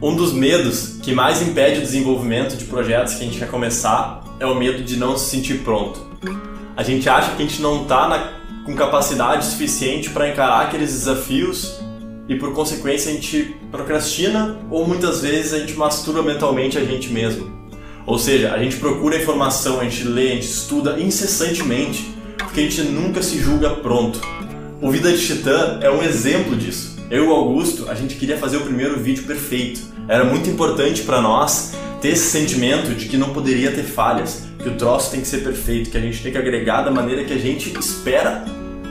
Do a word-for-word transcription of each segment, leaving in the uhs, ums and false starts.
Um dos medos que mais impede o desenvolvimento de projetos que a gente quer começar é o medo de não se sentir pronto. A gente acha que a gente não está com capacidade suficiente para encarar aqueles desafios e, por consequência, a gente procrastina ou muitas vezes a gente masturba mentalmente a gente mesmo. Ou seja, a gente procura informação, a gente lê, a gente estuda incessantemente porque a gente nunca se julga pronto. O Vida de Titã é um exemplo disso. Eu e o Augusto, a gente queria fazer o primeiro vídeo perfeito. Era muito importante para nós ter esse sentimento de que não poderia ter falhas, que o troço tem que ser perfeito, que a gente tem que agregar da maneira que a gente espera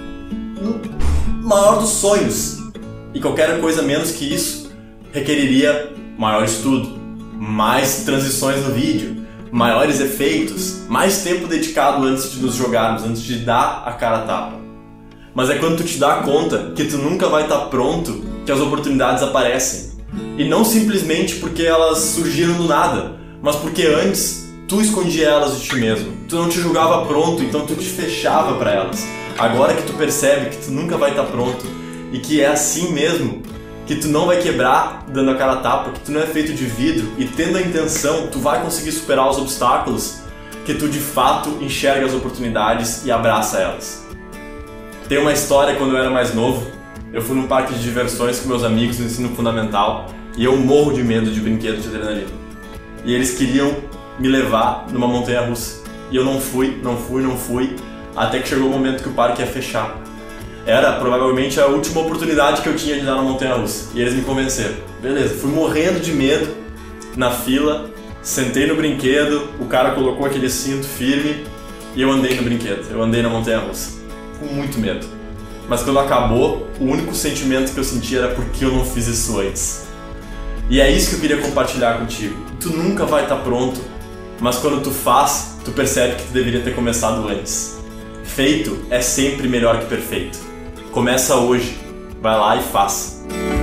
no maior dos sonhos. E qualquer coisa menos que isso requeriria maior estudo, mais transições no vídeo, maiores efeitos, mais tempo dedicado antes de nos jogarmos, antes de dar a cara a tapa. Mas é quando tu te dá conta que tu nunca vai estar pronto que as oportunidades aparecem. E não simplesmente porque elas surgiram do nada, mas porque antes tu escondia elas de ti mesmo. Tu não te julgava pronto, então tu te fechava para elas. Agora que tu percebe que tu nunca vai estar pronto e que é assim mesmo, que tu não vai quebrar dando a cara a tapa, que tu não é feito de vidro e tendo a intenção, tu vai conseguir superar os obstáculos, que tu de fato enxerga as oportunidades e abraça elas. Tem uma história quando eu era mais novo. Eu fui num parque de diversões com meus amigos no ensino fundamental e eu morro de medo de brinquedos de adrenalina. E eles queriam me levar numa montanha-russa. E eu não fui, não fui, não fui, até que chegou o momento que o parque ia fechar. Era provavelmente a última oportunidade que eu tinha de dar na montanha-russa. E eles me convenceram. Beleza, fui morrendo de medo na fila, sentei no brinquedo, o cara colocou aquele cinto firme e eu andei no brinquedo, eu andei na montanha-russa. Com muito medo. Mas quando acabou, o único sentimento que eu senti era porque eu não fiz isso antes. E é isso que eu queria compartilhar contigo. Tu nunca vai estar pronto, mas quando tu faz, tu percebe que tu deveria ter começado antes. Feito é sempre melhor que perfeito. Começa hoje, vai lá e faz.